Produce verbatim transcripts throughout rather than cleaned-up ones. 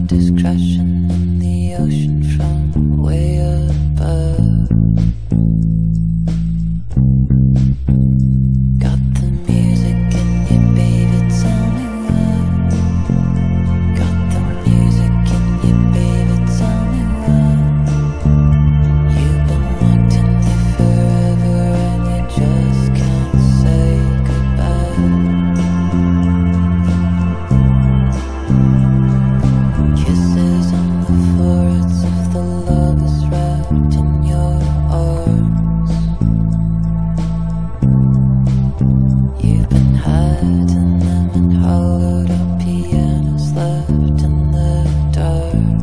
is crashing in the ocean from way above. Got the music in you, baby, tell me why. Got the music in you, baby, tell me why. You've been locked in there forever and you just can't say goodbye. Kisses on the foreheads of the lovers wrapped in your arms. You've been hiding them in hollowed out pianos left in the dark.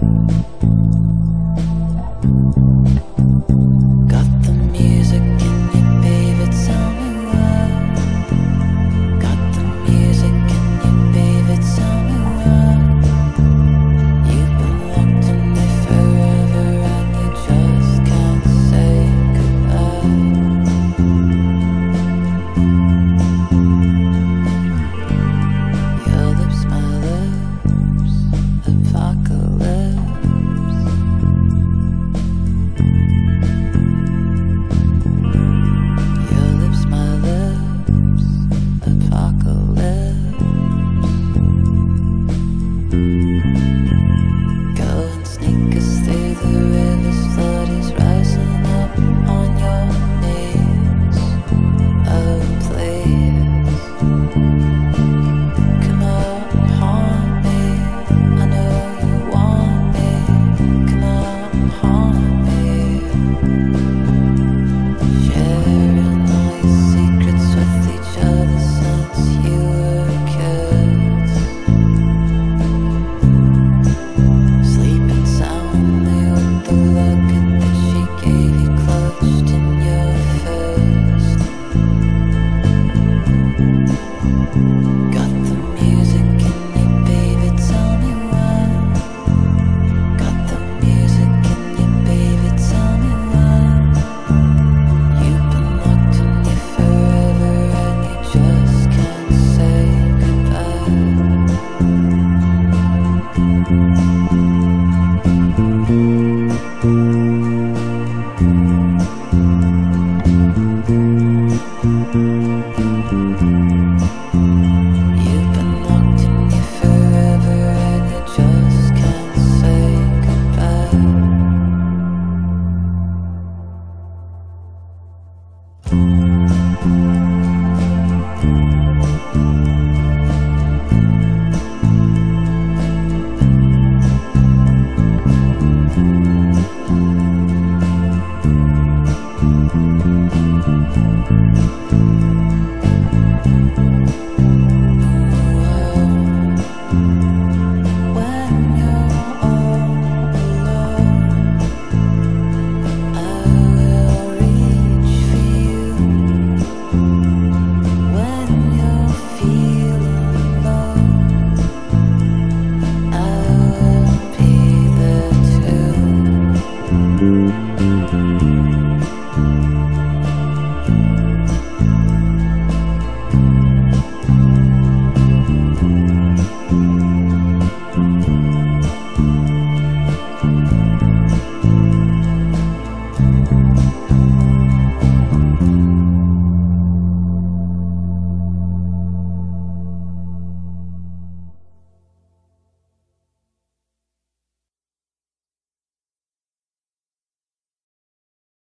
Got the music in you, baby, tell me why. Got the music in you, baby, tell me why. You've been locked in there forever and you just can't say goodbye. Your lips, my lips, apocalypse. Your lips, my lips, apocalypse.